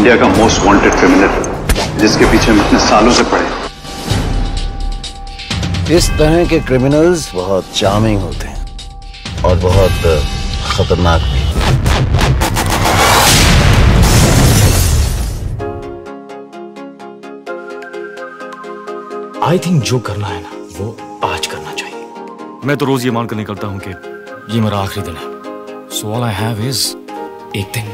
India का most wanted criminal, जिसके पीछे हम इतने सालों से पड़े। इस तरह के क्रिमिनल्स बहुत चार्मिंग होते हैं और बहुत खतरनाक भी। आई थिंक जो करना है ना वो आज करना चाहिए। मैं तो रोज ये मानकर निकलता हूं कि ये मेरा आखिरी दिन है। So all I have is एक दिन।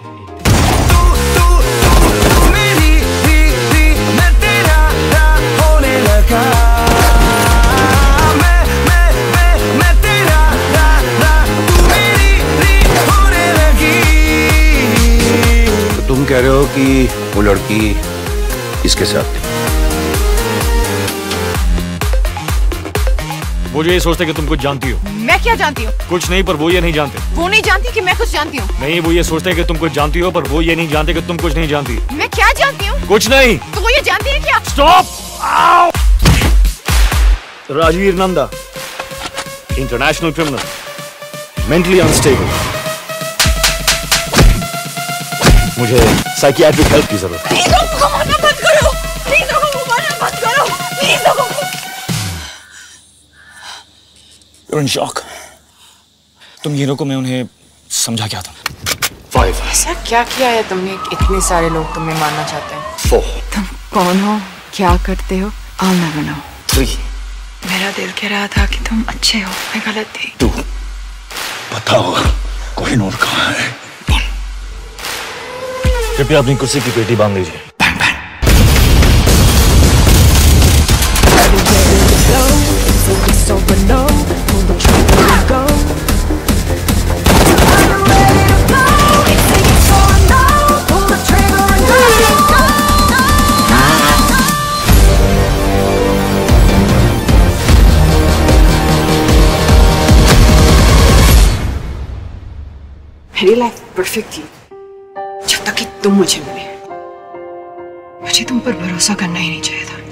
तो तुम कह रहे हो कि वो लड़की इसके साथ थी? वो जो ये सोचते कि तुम कुछ जानती हो। मैं क्या जानती हूँ? कुछ नहीं, पर वो ये नहीं जानते। वो नहीं जानती कि मैं कुछ जानती हूँ। नहीं, वो ये सोचते हैं कि तुम कुछ जानती हो, पर वो ये नहीं जानते कि तुम कुछ नहीं जानती। मैं क्या जानती हूँ? कुछ नहीं। तो वो ये जानती है क्या? Stop! Rajveer Nanda, international criminal, mentally unstable. मुझे साइकियाट्रिक हेल्प की जरूरत है। प्लीज लोगों को मारना बंद करो। प्लीज लोगों को मारना बंद करो। प्लीज लोगों को। You're in shock. तुम हीरो को मैं उन्हें समझा क्या था? 5 ऐसा क्या किया है तुमने? इतने सारे लोग तुम्हें मारना चाहते हैं। 4 तुम कौन हो? क्या करते हो? I'll never know. 3 मेरा दिल कह रहा था कि तुम अच्छे हो, मैं गलत थी। 2 बताओ कोहिनूर कहाँ है? कृपया अपनी कुर्सी की पेटी बांध लीजिए। मेरी लाइफ परफेक्ट थी जब तक कि तुम मुझे मिले। मुझे तुम पर भरोसा करना ही नहीं चाहिए था।